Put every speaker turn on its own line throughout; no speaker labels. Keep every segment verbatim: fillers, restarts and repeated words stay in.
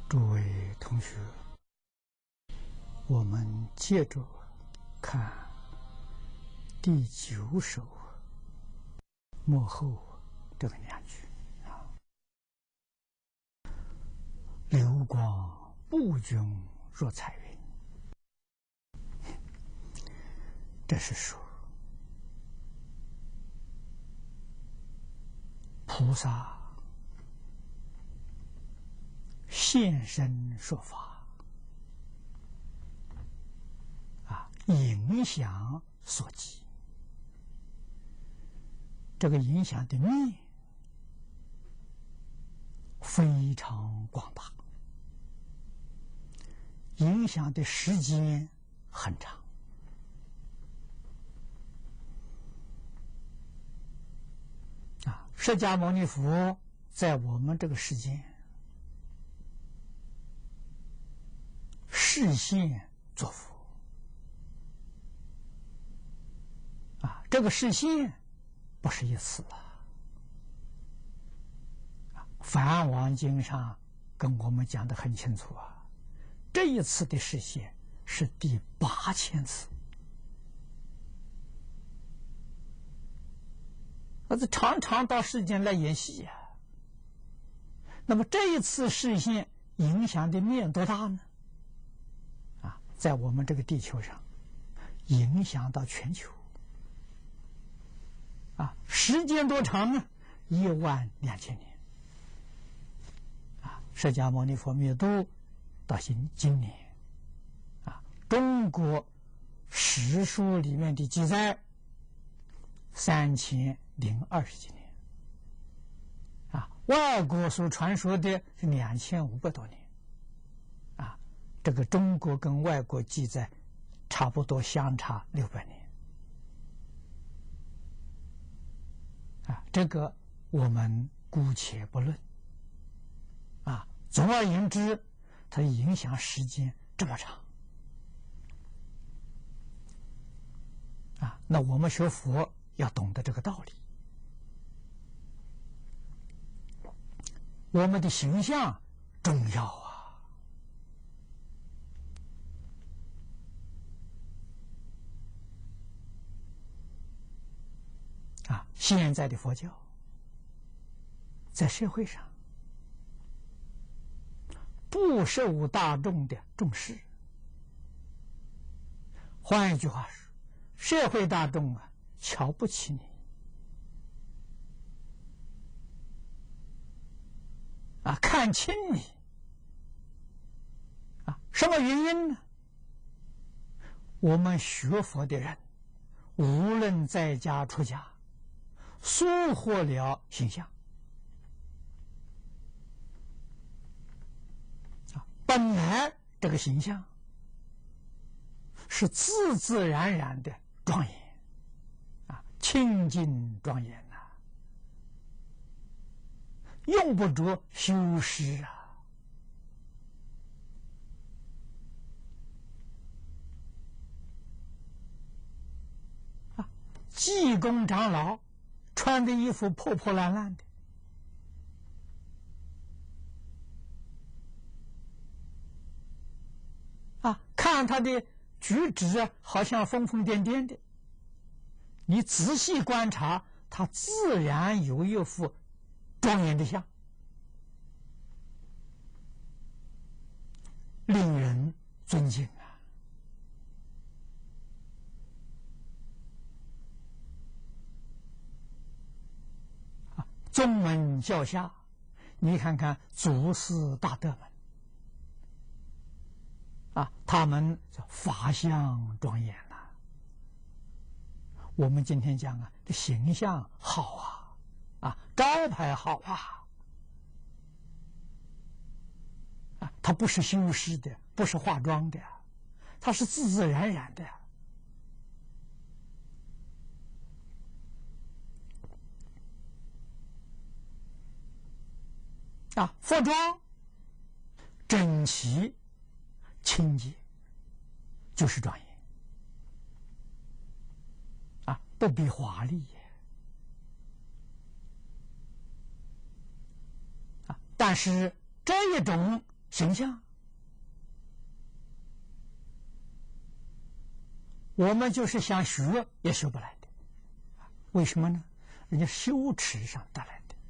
诸位同学，我们接着看第九首幕后这个两句啊。流光不均若彩云，这是说菩萨现身说法啊，影响所及。这个影响的面非常广大，影响的时间很长。啊，释迦牟尼佛在我们这个世间示现作佛啊，这个示现不是一次了。梵王经上跟我们讲得很清楚啊，这一次的示现是第八千次。那这常常到世间来演戏呀、啊。那么这一次示现影响的面多大呢？啊，在我们这个地球上，影响到全球。啊，时间多长呢？一万两千年。啊，释迦牟尼佛灭度到今今年，啊，中国史书里面的记载三千零二十几年，啊，外国所传说的是两千五百多年，啊，这个中国跟外国记载差不多相差六百年。啊，这个我们姑且不论。啊，总而言之，它影响时间这么长。啊，那我们学佛要懂得这个道理。我们的形象重要啊！啊，现在的佛教在社会上不受大众的重视。换一句话说，社会大众啊，瞧不起你啊，看轻你啊。什么原因呢？我们学佛的人，无论在家出家，疏忽了形象。本来这个形象是自自然然的庄严啊，清净庄严呐、啊，用不着修饰啊。啊，济公长老穿的衣服破破烂烂的。啊，看他的举止好像疯疯癫癫的，你仔细观察，他自然有一副庄严的相，令人尊敬啊！啊，宗门教下，你看看祖师大德们。啊，他们叫法相庄严呐、啊。我们今天讲啊，这形象好啊，啊，招牌好啊，啊，它不是修饰的，不是化妆的，它是自自然然的。啊，服装整齐。清洁就是庄严啊，不必华丽啊。但是这一种形象，我们就是想学也学不来的。为什么呢？人家羞耻上得来的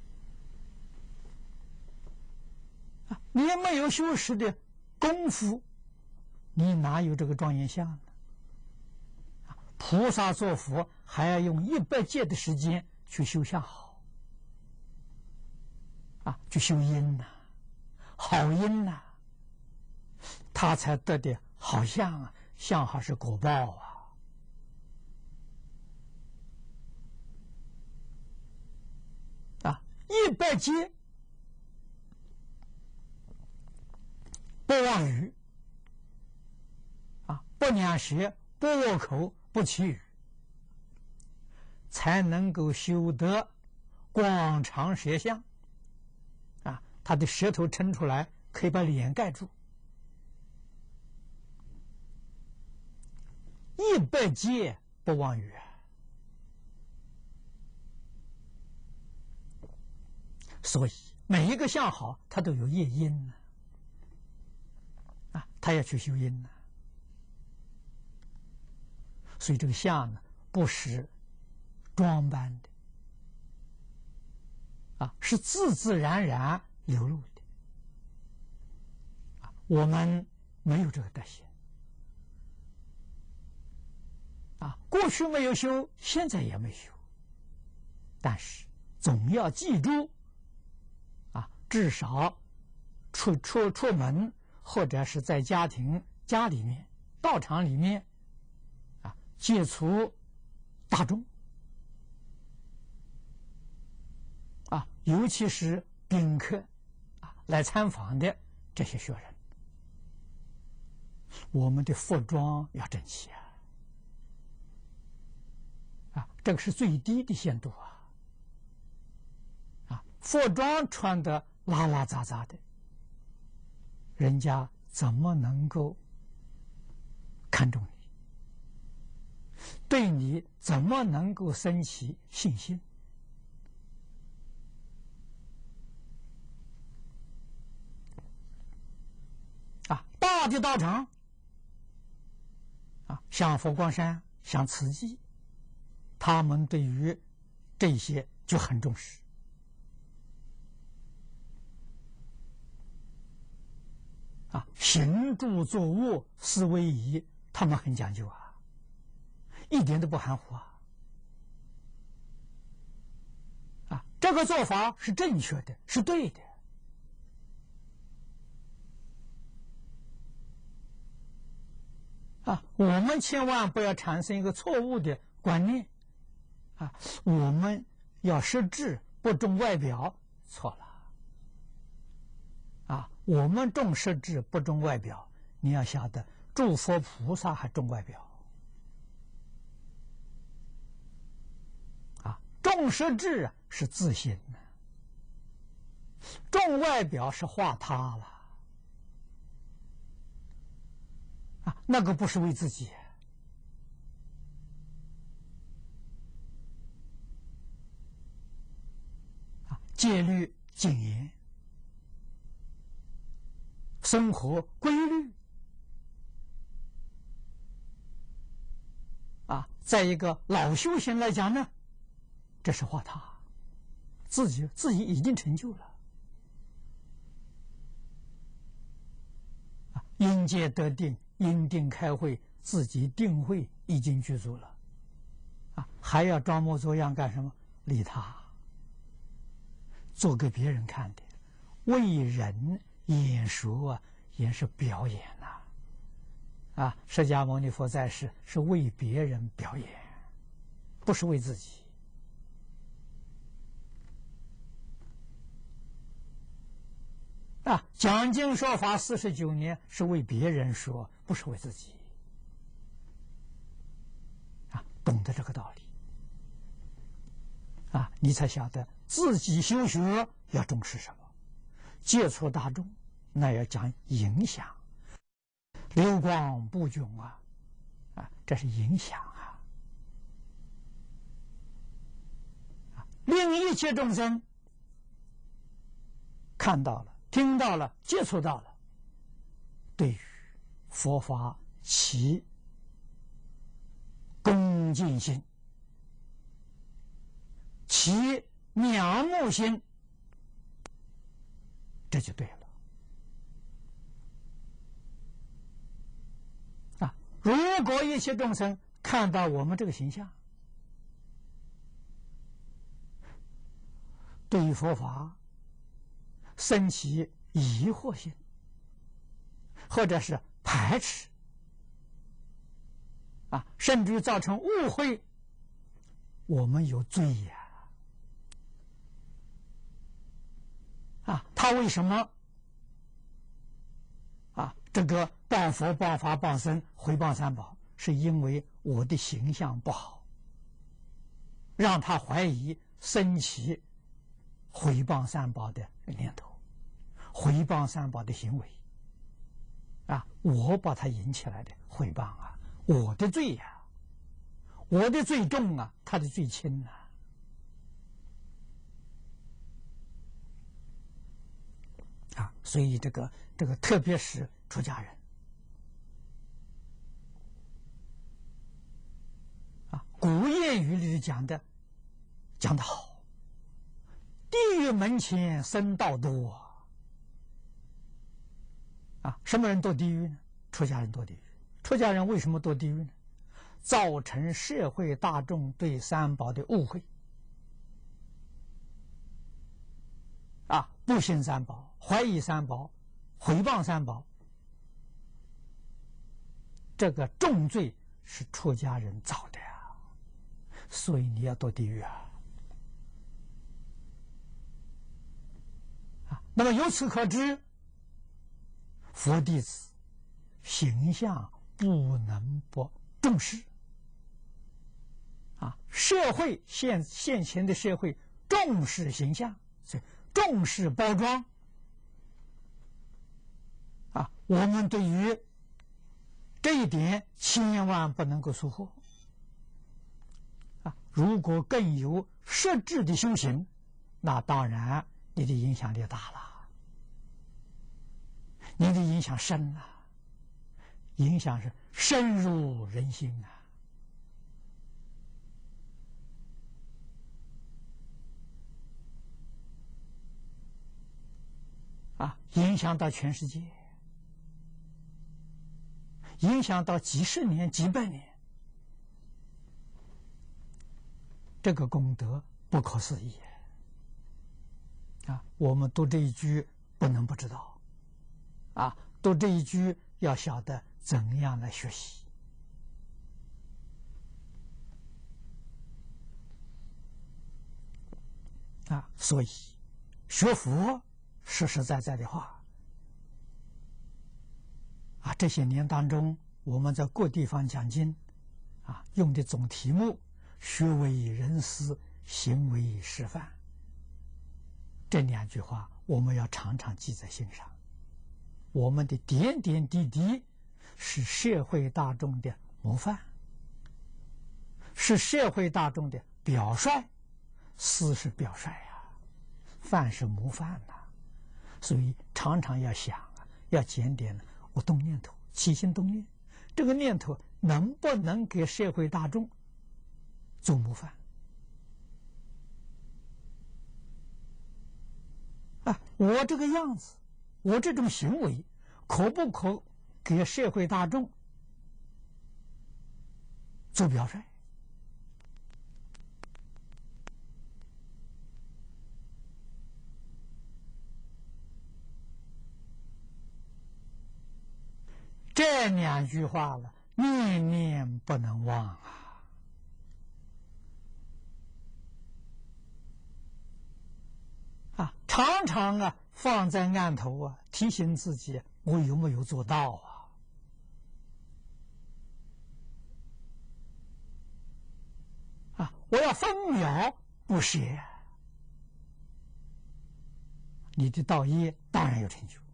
啊！你没有修持的功夫，你哪有这个庄严相呢？菩萨做佛还要用一百劫的时间去修相好啊，去修因呐、啊，好因呐、啊，他才得的好相啊，相好是果报啊。啊，一百劫不妄语啊，不两舌，不恶口，不绮语，才能够修得广长舌相啊！他的舌头撑出来，可以把脸盖住。一百劫不妄语，所以每一个相好，它都有业因呢啊，他要去修因呢。所以这个相呢，不是装扮的啊，是自自然然流露的啊。我们没有这个德行啊，过去没有修，现在也没修，但是总要记住啊，至少出出出门，或者是在家庭家里面、道场里面。接触大众啊，尤其是宾客啊来参访的这些学人，我们的服装要整齐啊，啊，这个是最低的限度啊，啊，服装穿得拉拉杂杂的，人家怎么能够看重你？对你怎么能够升起信心？啊，大的道场，啊，像佛光山、像慈济，他们对于这些就很重视。啊，行住坐卧四威仪，他们很讲究啊。一点都不含糊啊！啊，这个做法是正确的，是对的。啊，我们千万不要产生一个错误的观念。啊，我们要实质不重外表，错了。啊，我们重实质不重外表，你要晓得，诸佛菩萨还重外表。重实质是自信呢，重外表是化他了啊，那个不是为自己啊，戒律谨严，生活规律啊，在一个老修行来讲呢。这是化他，自己自己已经成就了啊！因戒得定，因定开慧，自己定慧已经具足了啊！还要装模作样干什么？利他，做给别人看的，为人演说啊，也是表演呐啊！啊，释迦牟尼佛在世是为别人表演，不是为自己。啊，讲经说法四十九年是为别人说，不是为自己。啊，懂得这个道理，啊，你才晓得自己修学要重视什么。接触大众，那要讲影响，流光不窘啊，啊，这是影响啊，啊，令一切众生看到了。 听到了、接触到了，对于佛法起恭敬心、起仰慕心，这就对了。啊，如果一切众生看到我们这个形象，对于佛法生起疑惑心，或者是排斥，啊，甚至于造成误会，我们有罪呀！啊，他为什么啊这个报佛、报法、报僧、回报三宝，是因为我的形象不好，让他怀疑，升起毁谤三宝的念头，毁谤三宝的行为，啊，我把他引起来的毁谤啊，我的罪呀、啊，我的罪重啊，他的罪轻啊。啊，所以这个这个，特别是出家人，啊，古谚语里讲的讲得好，地狱门前僧道多。啊，什么人堕地狱呢？出家人堕地狱。出家人为什么堕地狱呢？造成社会大众对三宝的误会。啊，不信三宝，怀疑三宝，毁谤三宝，这个重罪是出家人造的呀，所以你要堕地狱啊！啊，那么由此可知，佛弟子形象不能不重视。啊，社会现现前的社会重视形象，所以重视包装。啊，我们对于这一点千万不能够疏忽。啊，如果更有实质的修行，那当然你的影响力大了，你的影响深了，影响是深入人心啊！啊，影响到全世界，影响到几十年、几百年，这个功德不可思议啊！我们读这一句不能不知道，啊，读这一句要晓得怎样来学习啊！所以学佛实实在在的话，啊，这些年当中，我们在各地方讲经，啊，用的总题目“学为人师，行为示范”，这两句话我们要常常记在心上。我们的点点滴滴是社会大众的模范，是社会大众的表率，师是表率呀，范是模范呐。所以常常要想啊，要检点我动念头，起心动念，这个念头能不能给社会大众做模范？啊，我这个样子，我这种行为，可不可给社会大众做表率？这两句话了，念念不能忘啊！啊，常常啊放在案头啊，提醒自己我有没有做到啊？啊，我要分秒不舍，你的道业当然有成就。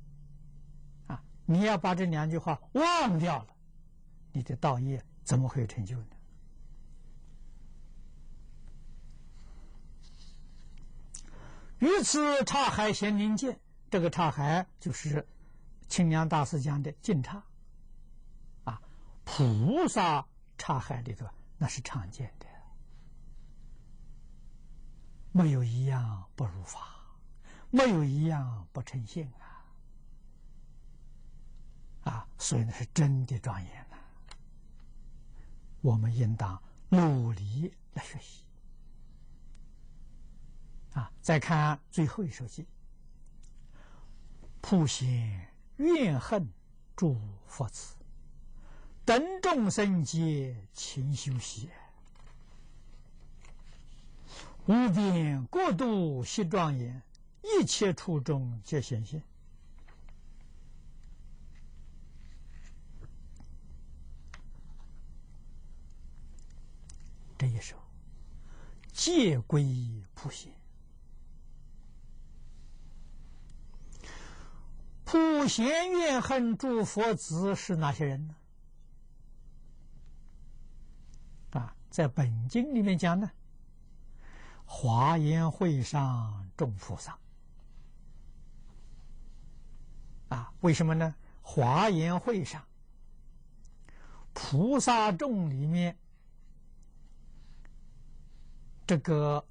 你要把这两句话忘掉了，你的道业怎么会有成就呢？于此察海贤灵见， 这个刹海就是清凉大师讲的净刹啊，菩萨刹海里头那是常见的，没有一样不如法，没有一样不成性啊！啊，所以那是真的庄严呐、啊！我们应当努力来学习啊！再看最后一首偈：普贤怨恨诸佛子，等众生皆勤修习，无边国度悉庄严，一切处中皆显现。这一首皆归普贤。普贤怨恨诸佛子是哪些人呢？啊，在本经里面讲呢，华严会上众菩萨。啊，为什么呢？华严会上菩萨众里面，这个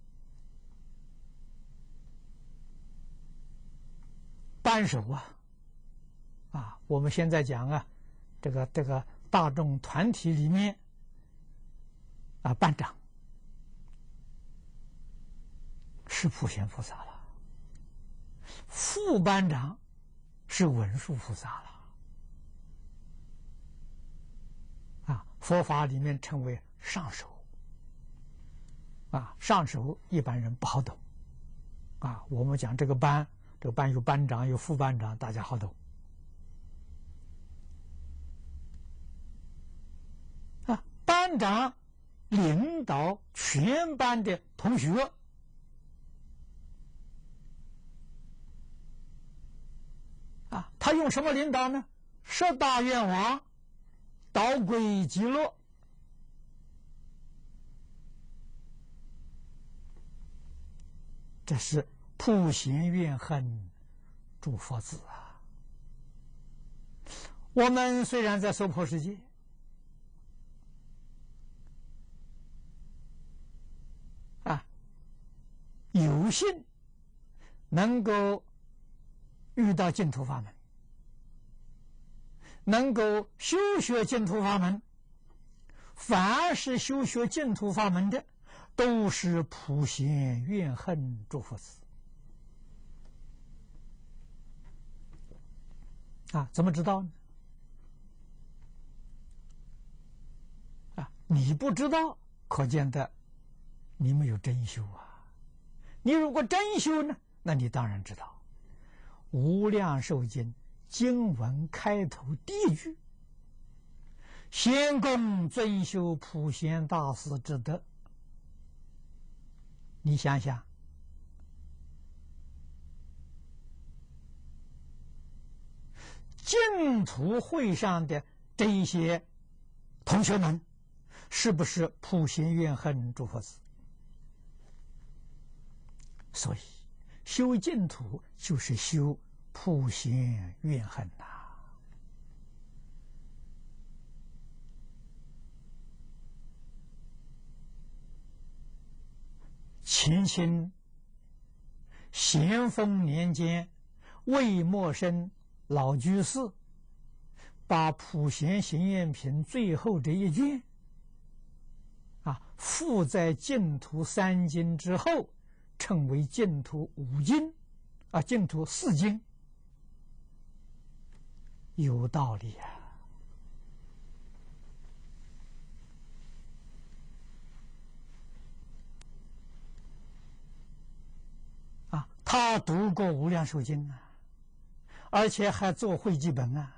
班首啊，啊，我们现在讲啊，这个这个大众团体里面啊，班长是普贤菩萨了，副班长是文殊菩萨了，啊，佛法里面称为上首。啊，上首一般人不好懂，啊，我们讲这个班，这个班有班长有副班长，大家好懂。啊，班长领导全班的同学，啊，他用什么领导呢？十大愿王，导归极乐。这是普贤怨恨诸佛子啊！我们虽然在娑婆世界，啊，有幸能够遇到净土法门，能够修学净土法门，凡是修学净土法门的，都是普贤怨恨诸佛子啊！怎么知道呢？啊，你不知道，可见的你没有真修啊！你如果真修呢，那你当然知道。无量寿经经文开头第一句：“先供尊修普贤大师之德。”你想想，净土会上的这一些同学们，是不是普贤怨恨诸佛子？所以修净土就是修普贤怨恨呐、啊。乾清咸丰年间，魏默生老居士把普贤行愿品最后这一卷啊附在净土三经之后，称为净土五经啊，净土四经，有道理啊。他读过《无量寿经》啊，而且还做汇记本啊。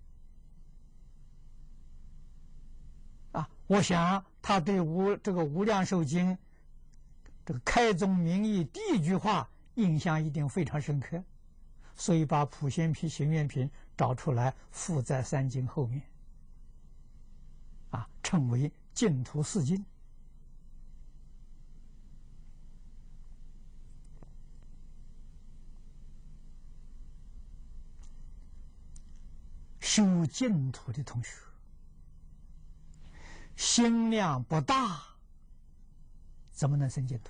啊，我想他对无这个《无量寿经》这个开宗明义第一句话印象一定非常深刻，所以把普贤品行愿品找出来附在三经后面，啊，称为净土四经。 入净土的同学，心量不大，怎么能生净土？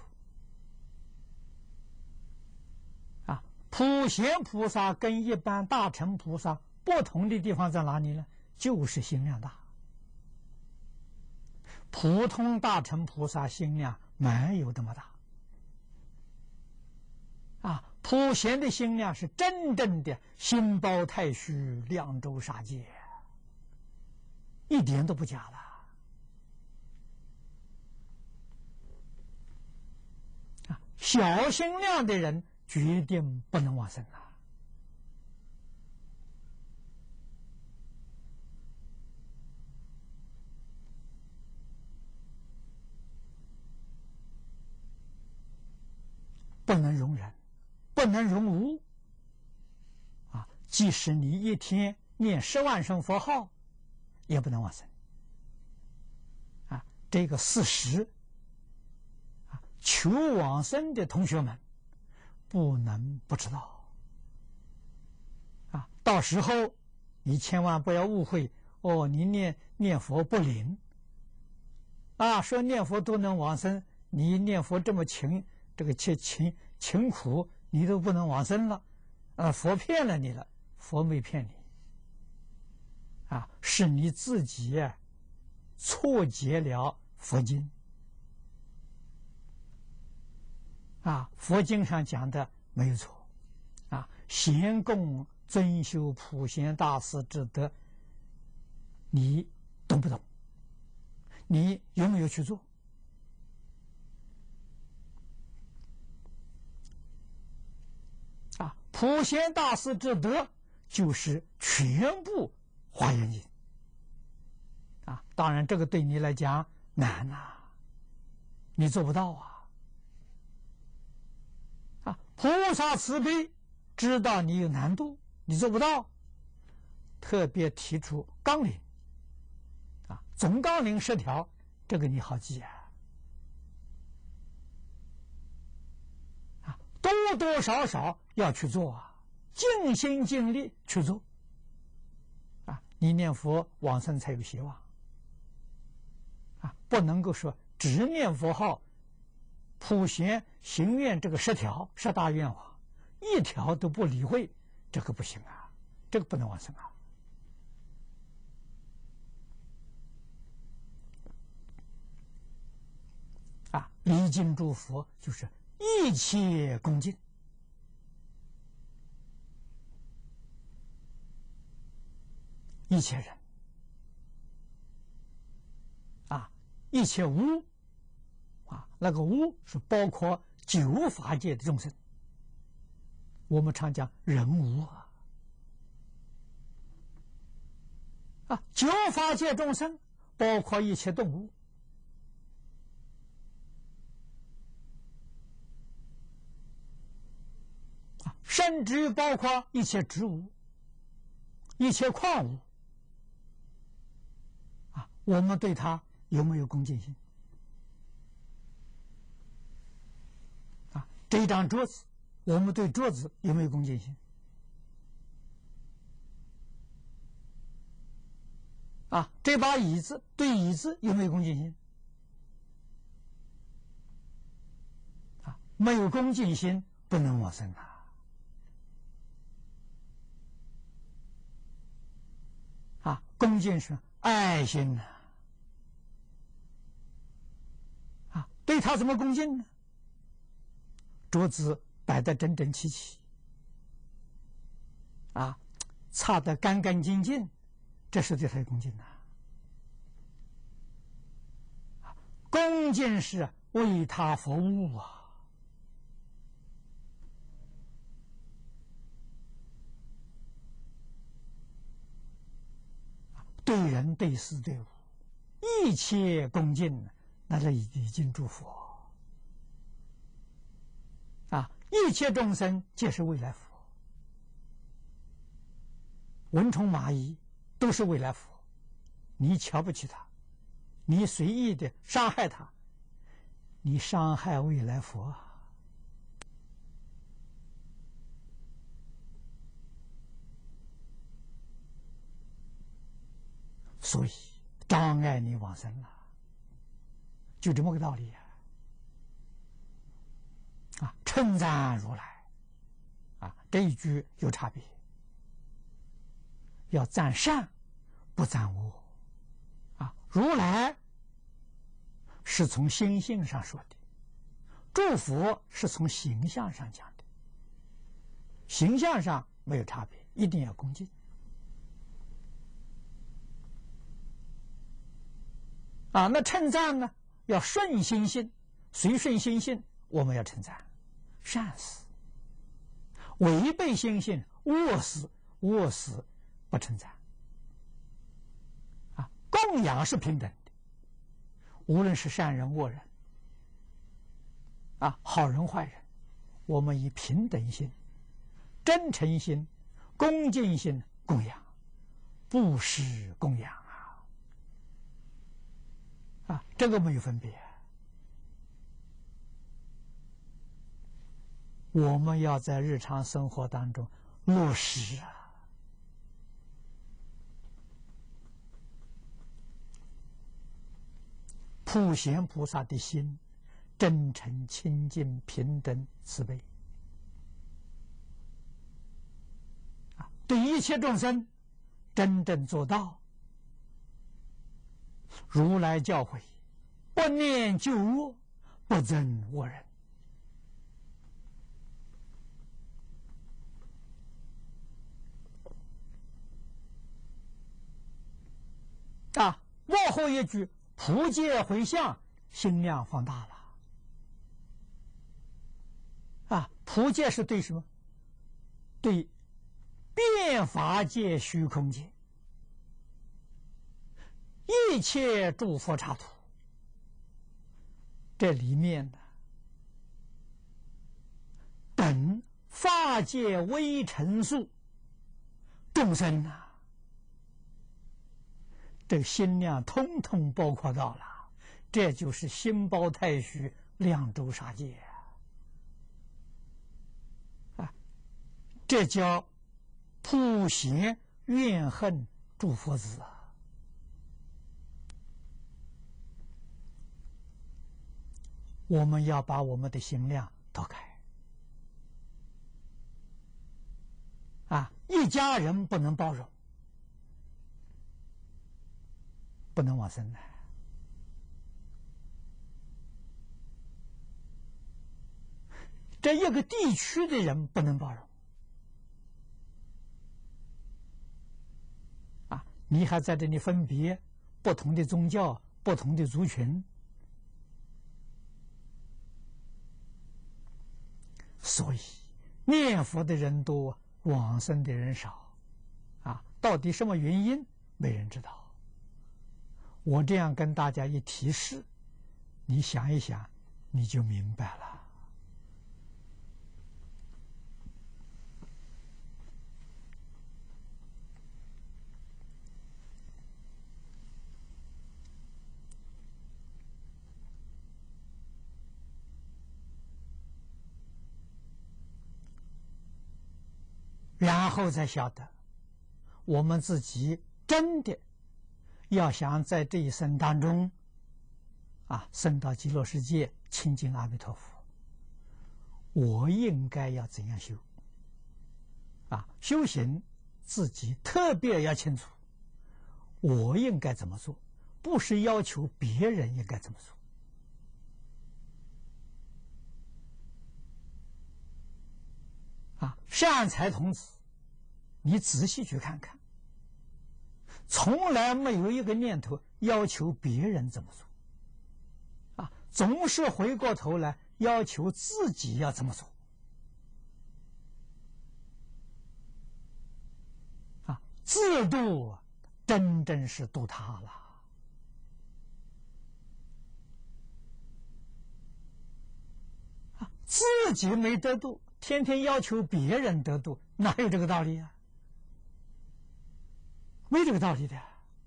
啊，普贤菩萨跟一般大乘菩萨不同的地方在哪里呢？就是心量大。普通大乘菩萨心量没有这么大。啊，普贤的心量是真正的心包太虚，量周杀戒，一点都不假了。啊，小心量的人决定不能往生啊。不能容忍，不能容无。啊，即使你一天念十万声佛号，也不能往生。啊，这个事实，啊，求往生的同学们不能不知道。啊，到时候你千万不要误会哦，你念念佛不灵。啊，说念佛都能往生，你念佛这么勤。这个切勤勤苦，你都不能往生了，啊，佛骗了你了，佛没骗你，啊，是你自己啊错解了佛经，啊，佛经上讲的没有错，啊，贤供尊修普贤大士之德，你懂不懂？你有没有去做？啊，普贤大士之德就是全部华严经啊！当然，这个对你来讲难呐、啊，你做不到啊！啊，菩萨慈悲，知道你有难度，你做不到，特别提出纲领啊，总纲领十条，这个你好记啊。多多少少要去做啊，尽心尽力去做啊，你念佛往生才有希望啊！不能够说只念佛号、普贤行愿这个十条十大愿望，一条都不理会，这个不行啊，这个不能往生啊！啊，礼敬诸佛就是一切恭敬。一切人啊，一切无啊，那个无是包括九法界的众生。我们常讲人无啊，啊，九法界众生包括一切动物，啊，甚至于包括一切植物、一切矿物。我们对他有没有恭敬心？啊，这一张桌子，我们对桌子有没有恭敬心？啊，这把椅子对椅子有没有恭敬心？啊，没有恭敬心不能往生啊！啊，恭敬是爱心呐、啊。对他怎么恭敬呢？桌子摆得整整齐齐，啊，擦得干干净净，这是对他的恭敬呐、啊。恭敬是为他服务啊，对人对事对物，一切恭敬。那是礼敬诸佛啊！一切众生皆是未来佛，蚊虫蚂蚁都是未来佛。你瞧不起他，你随意的伤害他，你伤害未来佛啊！ 所以障碍你往生了，就这么个道理呀！啊，称赞如来，啊，这一句有差别，要赞善，不赞恶。啊，如来是从心性上说的，诸佛是从形象上讲的，形象上没有差别，一定要恭敬。啊，那称赞呢，要顺心性，随顺心性，我们要称赞善事；违背心性，恶事，恶事不称赞。啊，供养是平等的，无论是善人恶人，啊，好人坏人，我们以平等心、真诚心、恭敬心供养，布施供养。啊，这个没有分别。我们要在日常生活当中落实啊！普贤菩萨的心，真诚、清净、平等、慈悲啊，对一切众生真正做到。如来教诲，不念旧恶，不憎恶人。啊，幕后一句普界回向，心量放大了。啊，普界是对什么？对遍法界、虚空界。一切诸佛刹土，这里面的等法界微尘数众生啊，这个心量通通包括到了，这就是心包太虚，量周沙界啊，这叫普贤怨恨诸佛子啊。我们要把我们的心量打开啊！一家人不能包容，不能往生的。这一个地区的人不能包容啊！你还在这里分别不同的宗教、不同的族群。所以念佛的人多，往生的人少，啊，到底什么原因，没人知道。我这样跟大家一提示，你想一想，你就明白了。然后才晓得，我们自己真的要想在这一生当中，啊，升到极乐世界，亲近阿弥陀佛，我应该要怎样修？啊，修行自己特别要清楚，我应该怎么做，不是要求别人应该怎么做。啊，善财童子，你仔细去看看，从来没有一个念头要求别人怎么做，啊，总是回过头来要求自己要怎么做，啊，自度真正是度他了。啊，自己没得度，天天要求别人得度，哪有这个道理啊？没这个道理的。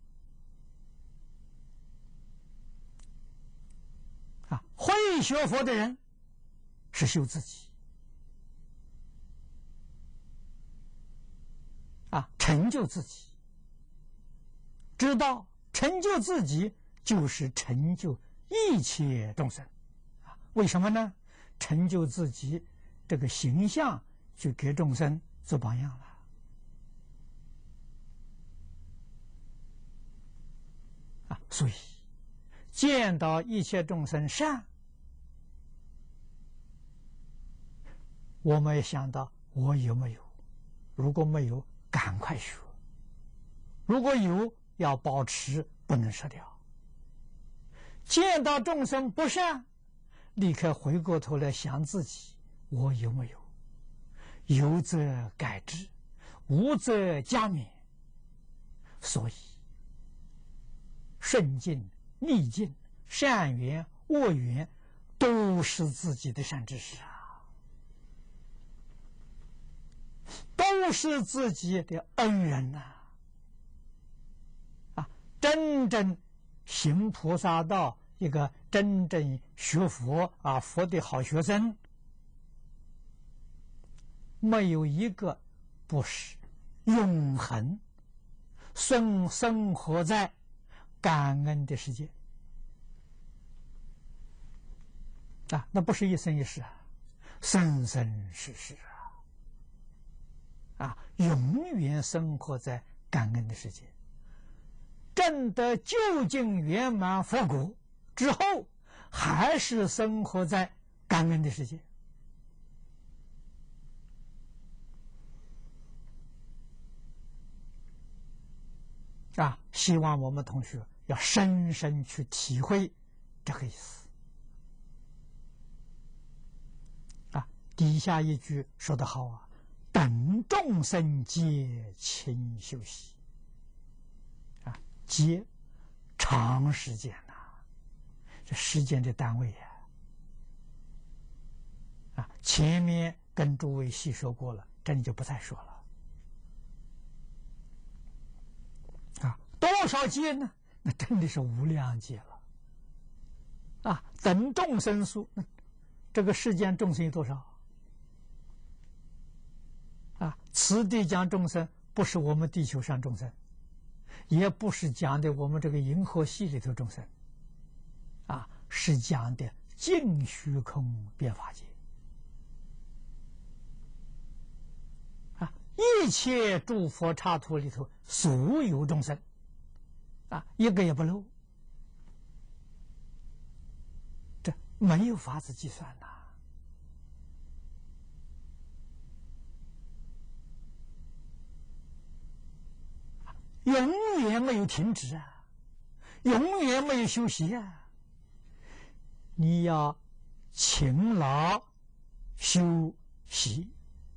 啊，会学佛的人是修自己，啊，成就自己， 知道成就自己就是成就一切众生。啊，为什么呢？成就自己这个形象，就给众生做榜样了。啊，所以见到一切众生善，我们也想到我有没有？如果没有，赶快学；如果有，要保持，不能舍掉。见到众生不善，立刻回过头来想自己，我有没有？有则改之，无则加勉。所以顺境、逆境、善缘、恶缘，都是自己的善知识啊，都是自己的恩人呐！啊，真正行菩萨道，一个真正学佛啊，佛的好学生，没有一个不是永恒生生活在感恩的世界啊，那不是一生一世啊，生生世世啊，啊，永远生活在感恩的世界。证得究竟圆满佛果之后，还是生活在感恩的世界。啊，希望我们同学要深深去体会这个意思。啊，底下一句说得好啊，等众生皆勤修习。啊，皆长时间呐、啊，这时间的单位呀、啊。啊，前面跟诸位细说过了，这里就不再说了。啊，多少劫呢？那真的是无量劫了。啊，等众生数，这个世间众生有多少？啊，此地讲众生，不是我们地球上众生，也不是讲的我们这个银河系里头众生，啊，是讲的净虚空变法界。啊，一切诸佛刹土里头所有众生，啊，一个也不漏，这没有法子计算呐。永远没有停止啊，永远没有休息啊！你要勤劳修习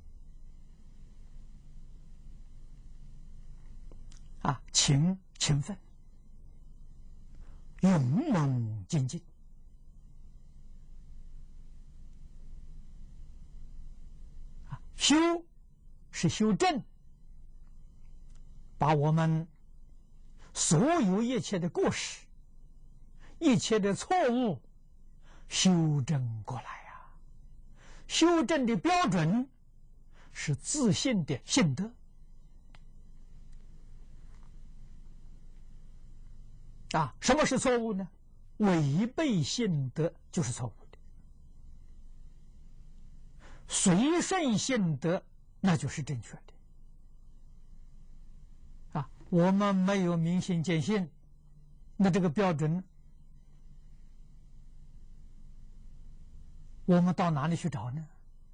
啊，勤勤奋，勇猛精进啊，修是修正。把我们所有一切的过失、一切的错误修正过来呀、啊！修正的标准是自信的信德啊！什么是错误呢？违背信德就是错误的，随顺信德那就是正确的。我们没有明心见性，那这个标准，我们到哪里去找呢？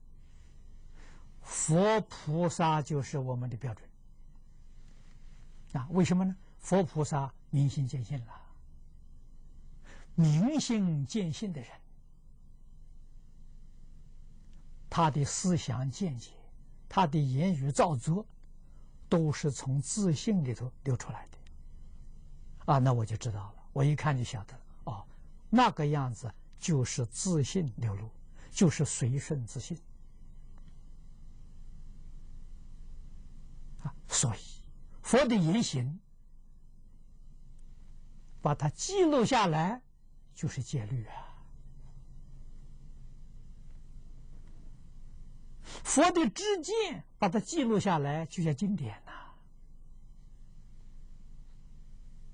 佛菩萨就是我们的标准啊！为什么呢？佛菩萨明心见性了，明心见性的人，他的思想见解，他的言语造作，都是从自信里头流出来的，啊，那我就知道了。我一看就晓得，哦，那个样子就是自信流露，就是随顺自信。啊，所以佛的言行，把它记录下来，就是戒律啊。佛的知见，把它记录下来，就叫经典呐、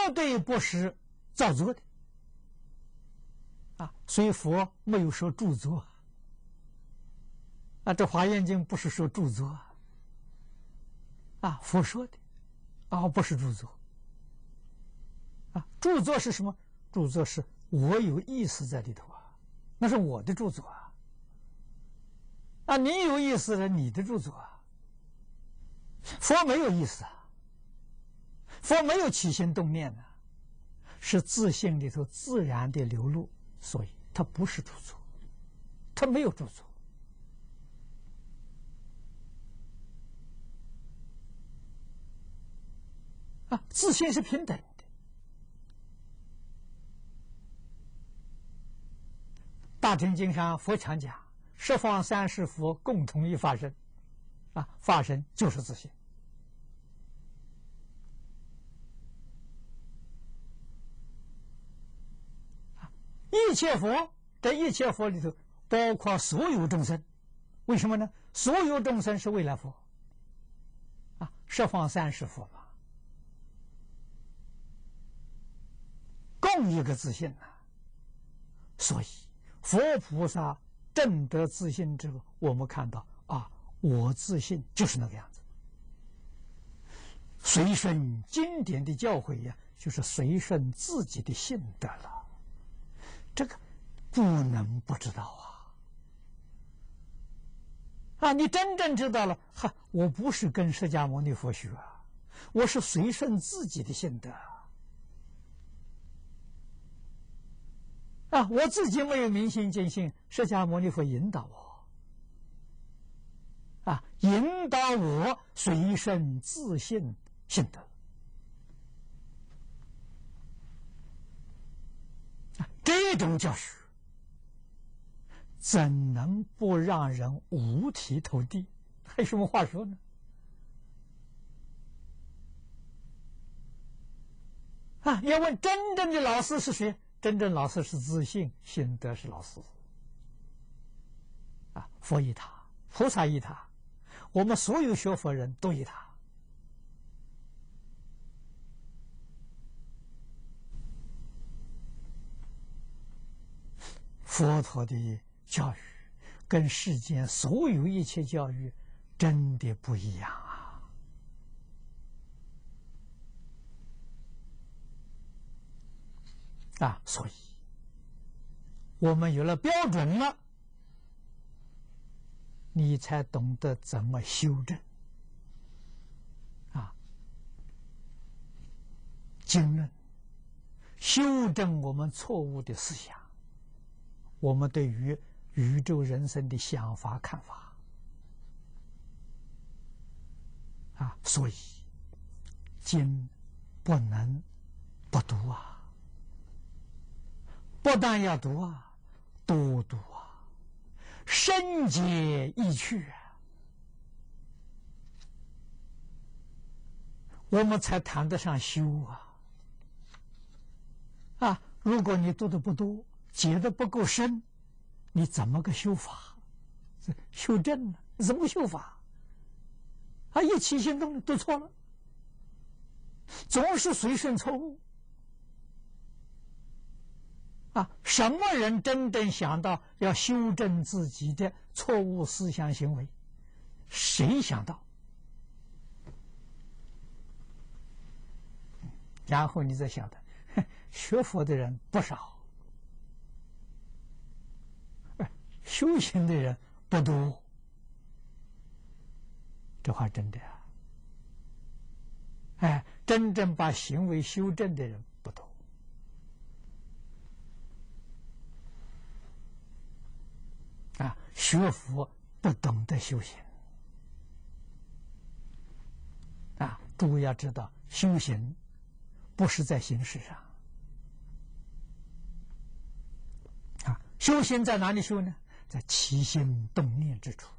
对不是造作的啊。所以佛没有说著作啊，这《华严经》不是说著作啊，啊，佛说的啊，不是著作啊。著作是什么？著作是我有意思在里头啊，那是我的著作啊。啊，你有意思了，你的著作啊。佛没有意思啊，佛没有起心动念啊，是自性里头自然的流露，所以它不是著作，它没有著作啊。自性是平等的。大乘经上佛常讲，十方三世佛共同一法身，啊，法身就是自性。一切佛，这一切佛里头包括所有众生，为什么呢？所有众生是未来佛，啊，十方三世佛嘛，共一个自性啊。所以佛菩萨证得自性之后，我们看到啊，我自性就是那个样子。随顺经典的教诲呀，就是随顺自己的性德了。这个不能不知道啊！啊，你真正知道了，哈，我不是跟释迦牟尼佛学啊，我是随顺自己的性德啊！我自己没有明心见性，释迦牟尼佛引导我啊，引导我随顺自性性德。这种教学怎能不让人五体投地？还有什么话说呢？啊，要问真正的老师是谁？真正老师是自性，心得是老师。啊，佛依他，菩萨依他，我们所有学佛人都依他。佛陀的教育跟世间所有一切教育真的不一样啊！啊，所以我们有了标准了，你才懂得怎么修正啊，经论，修正我们错误的思想。我们对于宇宙人生的想法看法啊，所以经不能不读啊，不但要读啊，多读啊，深解意趣啊，我们才谈得上修啊。啊，如果你读的不多，解的不够深，你怎么个修法？修正呢？怎么个修法？啊，一起心动都错了，总是随顺错误。啊，什么人真正想到要修正自己的错误思想行为？谁想到？然后你再晓得，学佛的人不少。修行的人不多，这话真的啊！哎，真正把行为修正的人不多啊！学佛不懂得修行啊！诸位要知道，修行不是在形式上啊，修行在哪里修呢？在起心动念之处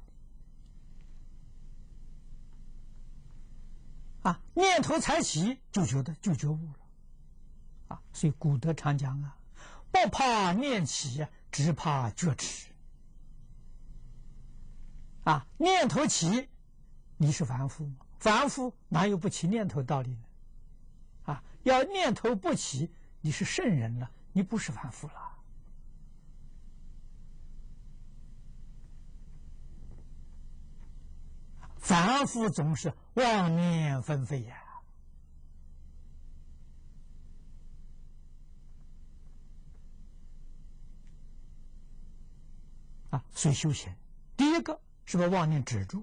啊，念头才起就觉得就觉悟了啊。所以古德常讲啊，不怕念起，只怕觉迟啊。念头起，你是凡夫吗？凡夫哪有不起念头道理呢？ 啊，要念头不起，你是圣人了，你不是凡夫了。凡夫总是妄念纷飞呀。啊，所以修行，第一个是把妄念止住，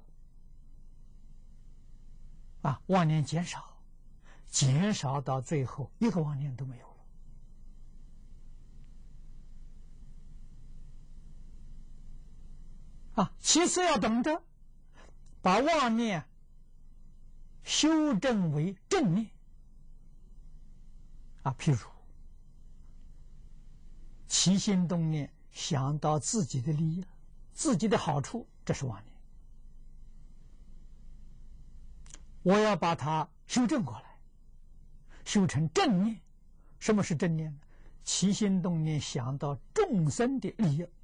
啊，妄念减少，减少到最后一个妄念都没有了。啊，其次要懂得把妄念修正为正念。啊，譬如起心动念想到自己的利益、自己的好处，这是妄念。我要把它修正过来，修成正念。什么是正念呢？起心动念想到众生的利益、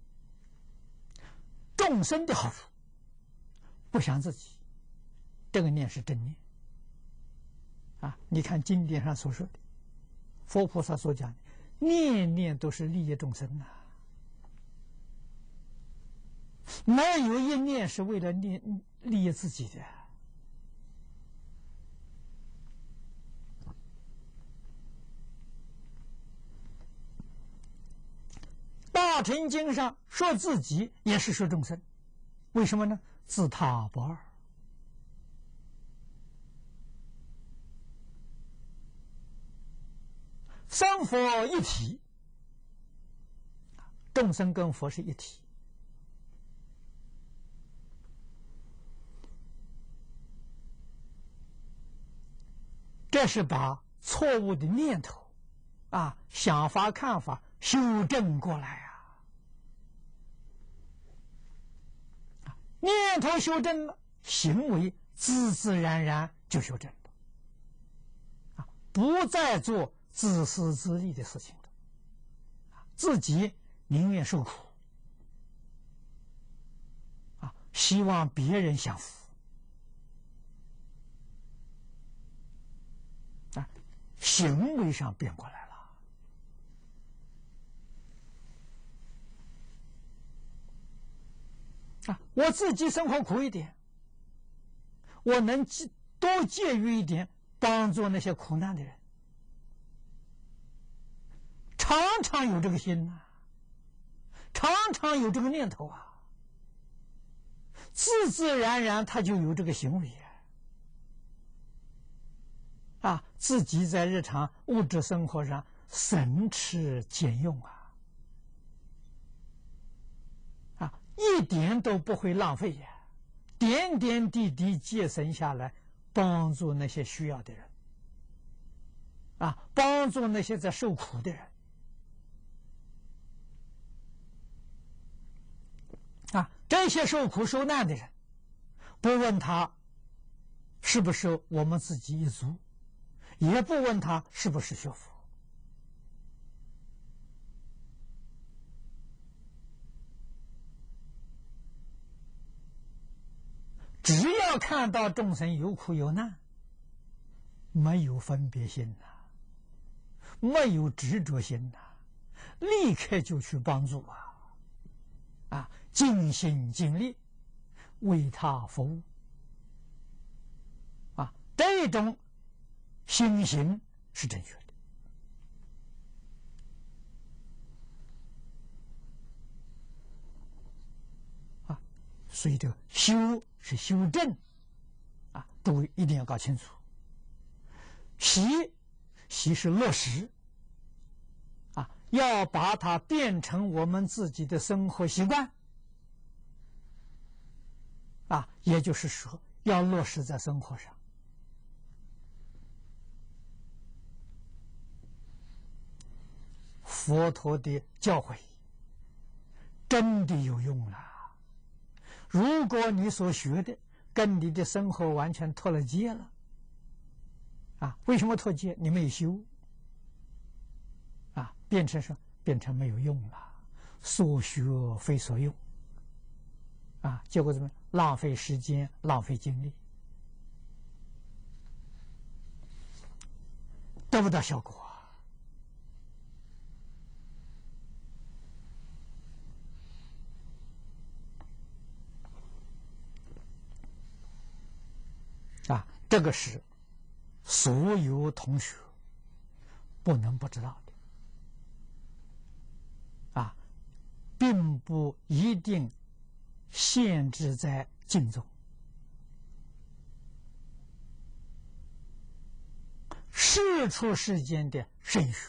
众生的好处，不想自己，这个念是正念。啊，你看经典上所说的，佛菩萨所讲的，念念都是利益众生啊，没有一念是为了念利益自己的。大乘经上说自己也是说众生，为什么呢？自他不二。三佛一体，众生跟佛是一体。这是把错误的念头啊、想法、看法修正过来啊！念头修正了，行为自自然然就修正了，啊，不再做自私自利的事情了，自己宁愿受苦，啊，希望别人享福，啊，行为上变过来了。啊，我自己生活苦一点，我能多介于一点，帮助那些苦难的人，常常有这个心呐、啊，常常有这个念头啊，自自然然他就有这个行为啊，啊，自己在日常物质生活上省吃俭用啊。一点都不会浪费呀，点点滴滴节省下来，帮助那些需要的人，啊，帮助那些在受苦的人，啊，这些受苦受难的人，不问他是不是我们自己一族，也不问他是不是学佛。只要看到众生有苦有难，没有分别心呐、啊，没有执着心呐、啊，立刻就去帮助啊，啊，尽心尽力为他服务，啊，这种心行是正确的。啊，所以这个修是修正，啊，诸位一定要搞清楚。习，习是落实，啊，要把它变成我们自己的生活习惯，啊，也就是说，要落实在生活上。佛陀的教诲真的有用了。如果你所学的跟你的生活完全脱了节了，啊，为什么脱节？你没有修，啊，变成什么？变成没有用了，所学非所用，啊，结果怎么样？浪费时间，浪费精力。 得不到效果啊！这个是所有同学不能不知道的啊，并不一定限制在经中。世出世间的圣学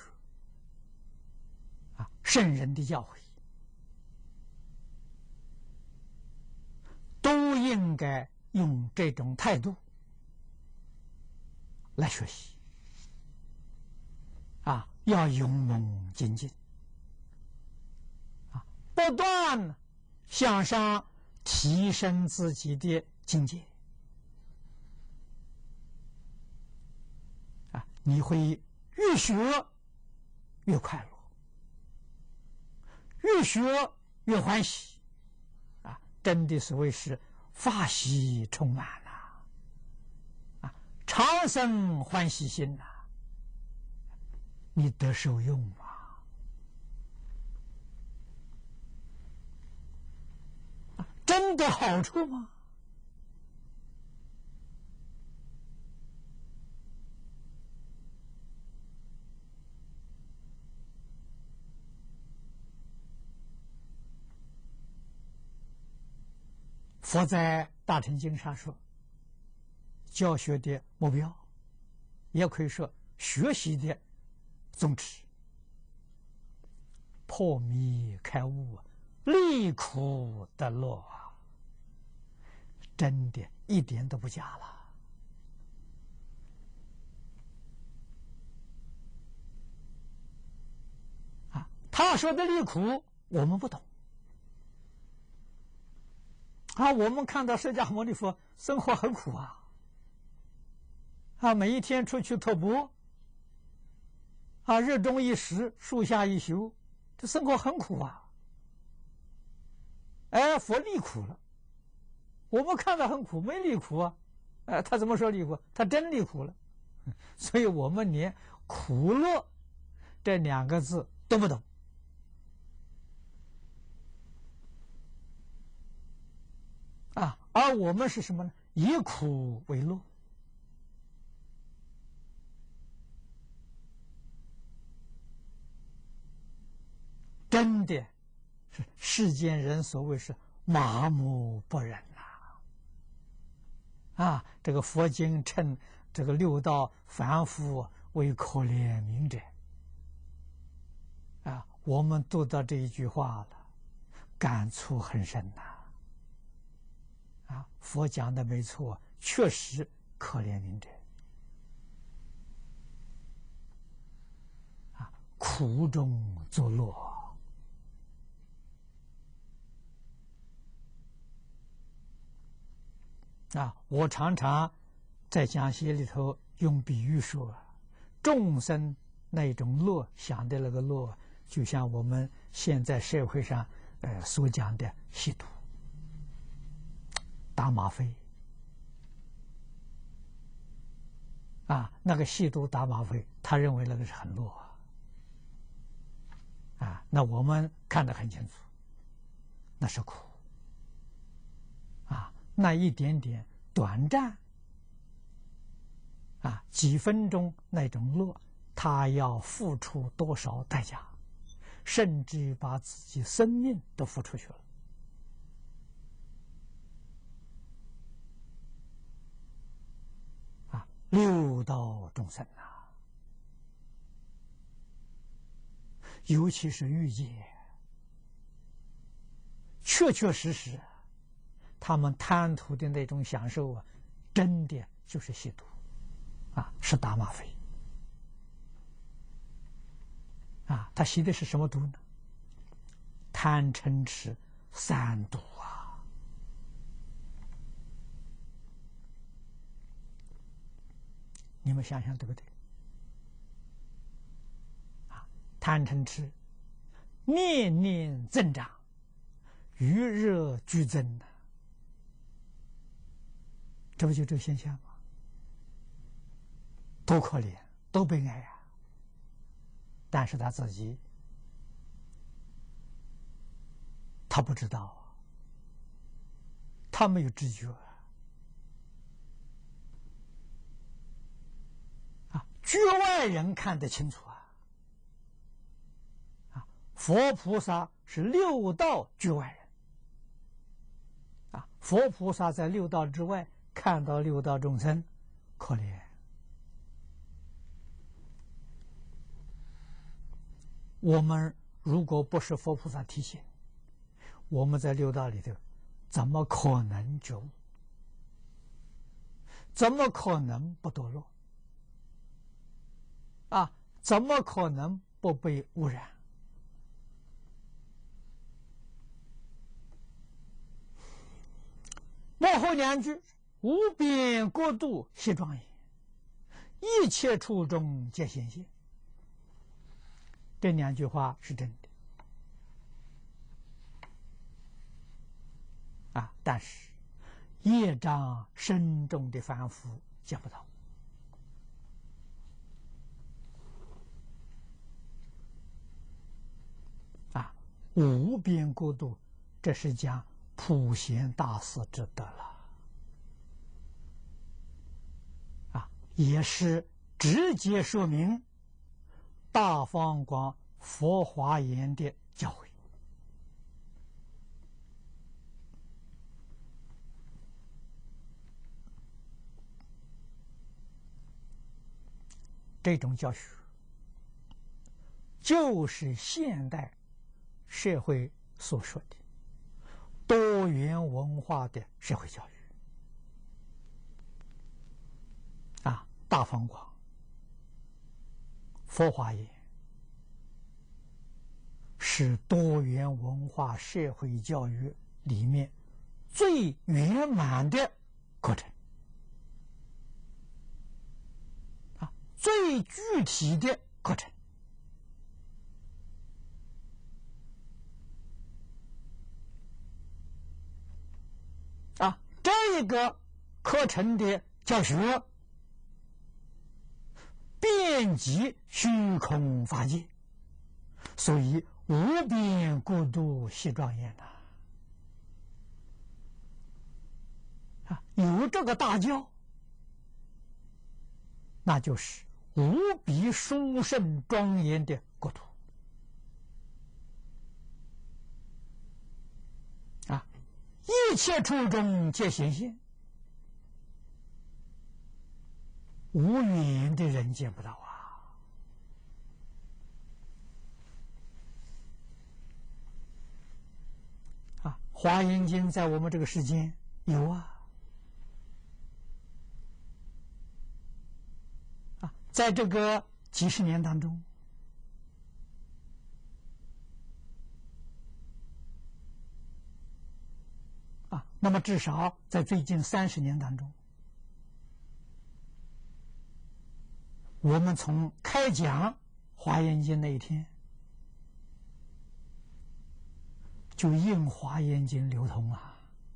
啊，圣人的教诲，都应该用这种态度来学习啊，要勇猛精进啊，不断向上提升自己的境界啊，你会越学越快乐，越学越欢喜啊！真的所谓是法喜充满呐啊，常生欢喜心呐，你得受用啊！真的好处吗？佛在《大乘经》上说，教学的目标，也可以说学习的宗旨，破迷开悟，离苦得乐，真的一点都不假了啊！他说的离苦，我们不懂。啊，我们看到释迦牟尼佛生活很苦啊，啊，每一天出去托钵，啊，日中一时，树下一宿，这生活很苦啊。哎，佛离苦了，我们看到很苦，没离苦啊，哎，他怎么说离苦？他真离苦了，所以我们连苦乐这两个字都不懂。啊，而我们是什么呢？以苦为乐，真的是世间人所谓是麻木不仁呐！啊，这个佛经称这个六道凡夫为可怜悯者。啊，我们读到这一句话了，感触很深呐！啊，佛讲的没错，确实可怜悯者啊，苦中作乐啊！我常常在讲席里头用比喻说，众生那种乐，想的那个乐，就像我们现在社会上呃所讲的吸毒、打吗啡啊，那个吸毒打吗啡，他认为那个是很乐啊，那我们看得很清楚，那是苦啊，那一点点短暂啊，几分钟那种乐，他要付出多少代价，甚至于把自己生命都付出去了。六道众生啊，尤其是欲界，确确实实，他们贪图的那种享受啊，真的就是吸毒，啊，是打吗啡，啊，他吸的是什么毒呢？贪嗔痴三毒啊！你们想想对不对？啊，贪嗔痴年年增长，余热俱增的，这不就这个现象吗？多可怜都悲哀呀。但是他自己，他不知道，他没有知觉啊。局外人看得清楚啊，啊，佛菩萨是六道局外人啊，佛菩萨在六道之外看到六道众生，可怜。我们如果不是佛菩萨提醒，我们在六道里头，怎么可能觉悟？怎么可能不堕落？啊，怎么可能不被污染？幕后两句：无边国度悉庄严，一切处中皆显现。这两句话是真的啊，但是业障深重的凡夫见不到啊。无边国度，这是讲普贤大士之德了啊，也是直接说明大方广佛华严的教诲这种教学就是现代社会所说的多元文化的社会教育啊，大方广佛华严是多元文化社会教育里面最圆满的课程啊，最具体的课程啊，这个课程的教学遍及虚空法界，所以无边国度悉庄严呐！啊，有这个大教，那就是无比殊胜庄严的国土啊！一切处中皆显现，无缘的人见不到啊！啊，《华严经》在我们这个世间有啊，啊，在这个几十年当中，啊，那么至少在最近三十年当中，我们从开讲《华严经》那一天，就印《华严经》流通啊！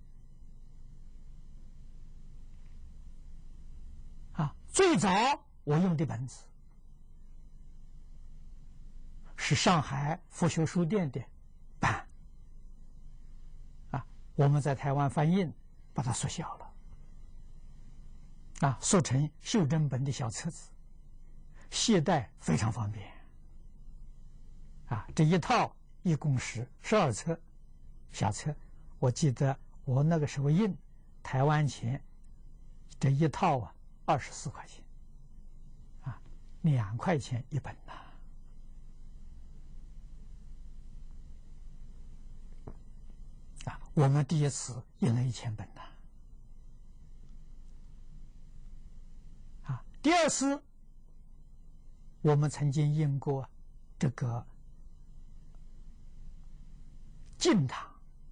啊，最早我用的本子是上海佛学书店的版，啊，我们在台湾翻印，把它缩小了，啊，缩成袖珍本的小册子，携带非常方便。啊，这一套一共是十二册。小册，我记得我那个时候印台湾钱这一套啊，二十四块钱，啊，两块钱一本呐、啊。啊，我们第一次印了一千本呐、啊。啊，第二次我们曾经印过这个晋唐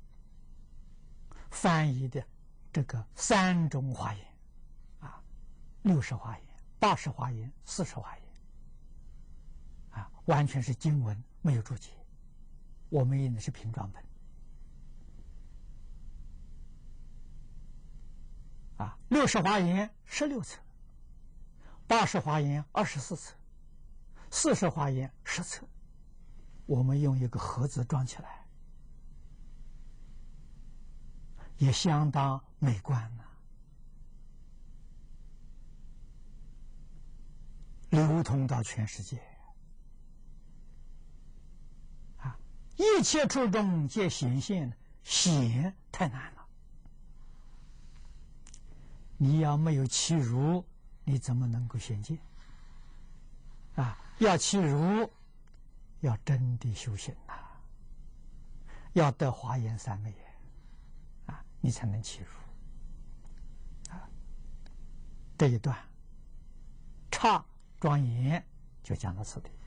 翻译的这个三种华严啊，六十华严、八十华严、四十华严啊，完全是经文，没有注解。我们印的是平装本啊，六十华严十六册， 八十华严二十四册，四十华严十册，我们用一个盒子装起来，也相当美观呢、流通到全世界啊！一切处中皆显现，显太难了。你要没有契如，你怎么能够显见？啊，要契如，要真的修行呐、啊，要得华严三昧啊，你才能契如。啊，这一段差庄严就讲到此地。